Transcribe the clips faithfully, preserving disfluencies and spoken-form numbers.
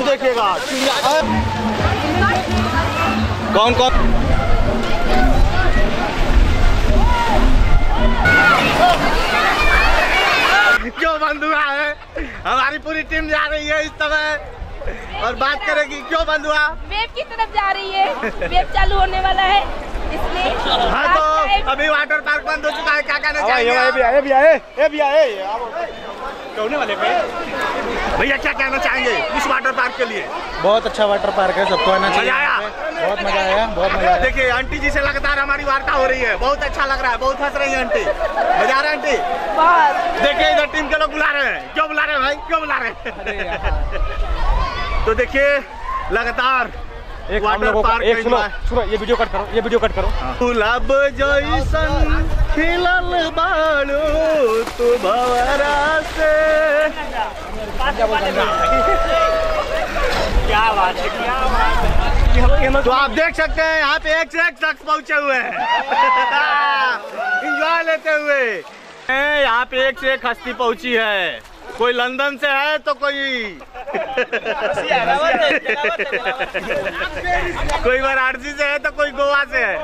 देखिएगा। कौन कौन क्यों बंद हुआ है? हमारी पूरी टीम जा रही है इस समय और बात करेगी क्यों बंद हुआ। वेब की तरफ जा रही है, वेब चालू होने वाला है इसलिए। हाँ तो अभी वाटर पार्क बंद हो चुका है, क्या कहना चाहेंगे? ये भी आए, भी आए, ये भी आए, होने वाले पे भैया क्या कहना चाहेंगे इस वाटर पार्क के लिए? बहुत अच्छा वाटर पार्क है, सबको आना चाहिए। मजा आया? बहुत मजा आया, बहुत मजा आया। देखिए आंटी जी से लगातार हमारी वार्ता हो रही है, बहुत अच्छा लग रहा है, बहुत हंस रही है आंटी। मजा आ रहा है आंटी? देखिए इधर टीम के लोग बुला रहे हैं, क्यों बुला रहे हैं भाई, क्यों बुला रहे हैं? तो देखिए लगातार एक वाटर पार्क एक सुनो, सुनो ये वीडियो कट करो, ये वीडियो कट करो। गुलाब जैसन खिलल बालो तू भवरा से। क्या बात है, क्या बात है। तो आप देख सकते हैं यहाँ पे एक से एक शख्स पहुँचे हुए हैं इंजॉय लेते हुए। यहाँ पे एक से एक हस्ती पहुँची है, कोई लंदन से है तो कोई कोई वाराणसी से है तो कोई गोवा से है।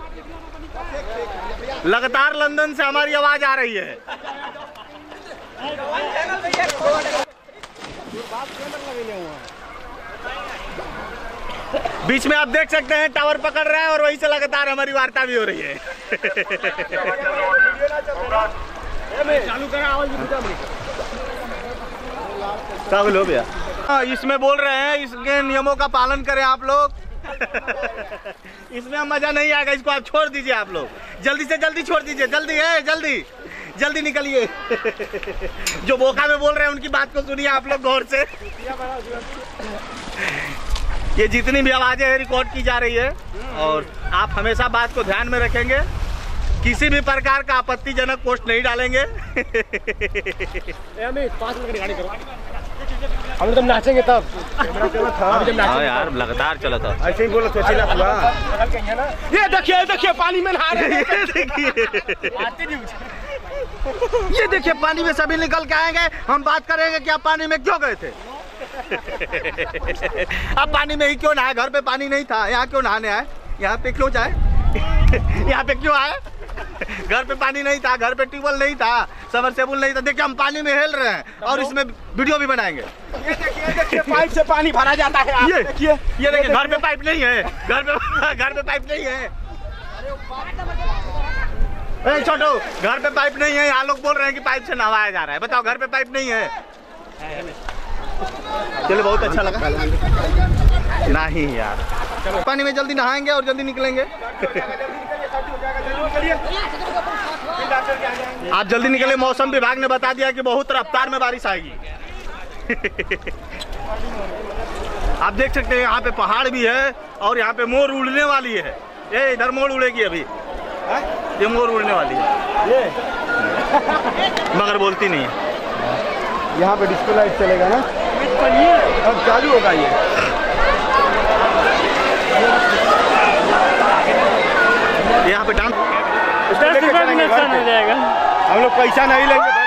लगातार लंदन से हमारी आवाज आ रही है। बीच में आप देख सकते हैं टावर पकड़ रहे हैं और वहीं से लगातार हमारी वार्ता भी हो रही है। चालू करा आवाज सब लो भैया। इसमें बोल रहे हैं इसके नियमों का पालन करें आप लोग। इसमें मजा नहीं आएगा, इसको आप छोड़ दीजिए। आप लोग जल्दी से जल्दी छोड़ दीजिए, जल्दी है, जल्दी जल्दी निकलिए। जो बोका में बोल रहे हैं उनकी बात को सुनिए आप लोग गौर से। ये जितनी भी आवाजें हैं रिकॉर्ड की जा रही है और आप हमेशा बात को ध्यान में रखेंगे, किसी भी प्रकार का आपत्तिजनक पोस्ट नहीं डालेंगे। पाँच मिनट की गाड़ी करो, हम जब नाचेंगे तब। हाँ यार लगातार चला था, ऐसे ही बोला तो चला हुआ। ये देखिए देखिए पानी में नहा रहे हैं, ये देखिए ये देखिए पानी में सभी निकल के आएंगे। हम बात करेंगे कि आप पानी में क्यों गए थे। अब पानी में ही क्यों नहाए, घर पे पानी नहीं था, यहाँ क्यों नहाने आए, यहाँ पे क्यों जाए, यहाँ पे क्यों आए। घर पे पानी नहीं था, घर पे ट्यूबवेल नहीं था, सबमर्सिबल नहीं था। देखिए हम पानी में हिल रहे हैं और इसमें वीडियो भी बनाएंगे। ये देखिए देखिए पाइप से पानी भरा जाता है। ये देखिए ये देखिए घर पे पाइप नहीं है, घर पे घर पे पाइप नहीं है। ए छोटू घर पे पाइप नहीं है, यहाँ लोग बोल रहे हैं कि पाइप से नहवाया जा रहा है। बताओ घर पे पाइप नहीं है। चलो बहुत अच्छा लगा। नहीं यार पानी में जल्दी नहाएंगे और जल्दी निकलेंगे। आप जल्दी निकले, मौसम विभाग ने बता दिया कि बहुत रफ्तार में बारिश आएगी। आप देख सकते हैं यहाँ पे पहाड़ भी है और यहाँ पे मोर उड़ने वाली है। ये इधर मोर उड़ेगी अभी, ये मोर उड़ने वाली है ये मगर बोलती नहीं है। यहाँ पे डिस्को लाइट चलेगा ना, अब चालू होगा ये। यहाँ पे डांस हो जाएगा, हम लोग पैसा नहीं लेंगे।